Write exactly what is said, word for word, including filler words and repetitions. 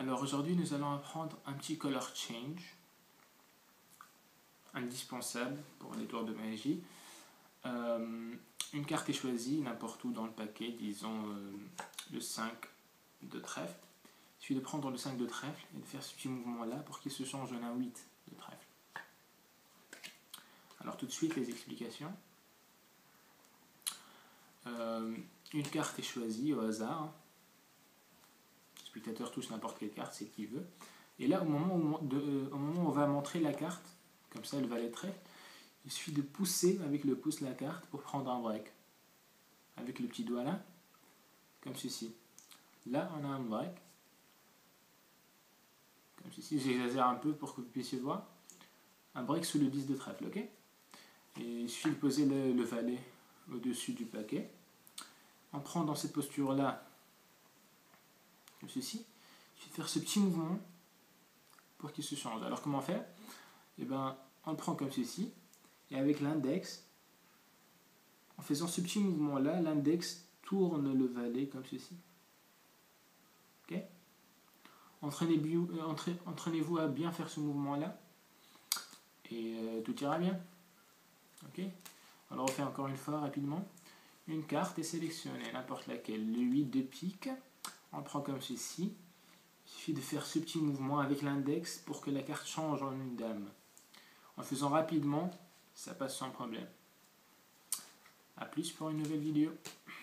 Alors aujourd'hui nous allons apprendre un petit color change, indispensable pour les tours de magie. Euh, une carte est choisie n'importe où dans le paquet, disons euh, le cinq de trèfle. Il suffit de prendre le cinq de trèfle et de faire ce petit mouvement là pour qu'il se change en un huit de trèfle. Alors tout de suite les explications. Euh, une carte est choisie au hasard. Le spectateur touche n'importe quelle carte, c'est qu'il veut. Et là, au moment, où, de, euh, au moment où on va montrer la carte, comme ça le valet de trèfle, il suffit de pousser avec le pouce la carte pour prendre un break. Avec le petit doigt là, comme ceci. Là, on a un break. Comme ceci, j'exagère un peu pour que vous puissiez voir. Un break sous le dix de trèfle, ok? Et il suffit de poser le, le valet au-dessus du paquet. On prend dans cette posture-là, comme ceci. Il suffit de faire ce petit mouvement pour qu'il se change. Alors comment faire? Eh ben, on le prend comme ceci. Et avec l'index, en faisant ce petit mouvement-là, l'index tourne le valet comme ceci. Ok? Entraînez-vous entraînez à bien faire ce mouvement-là. Et euh, tout ira bien. Ok? On le refait encore une fois rapidement. Une carte est sélectionnée, n'importe laquelle. Le huit de pique. On le prend comme ceci. Il suffit de faire ce petit mouvement avec l'index pour que la carte change en une dame. En faisant rapidement, ça passe sans problème. A plus pour une nouvelle vidéo.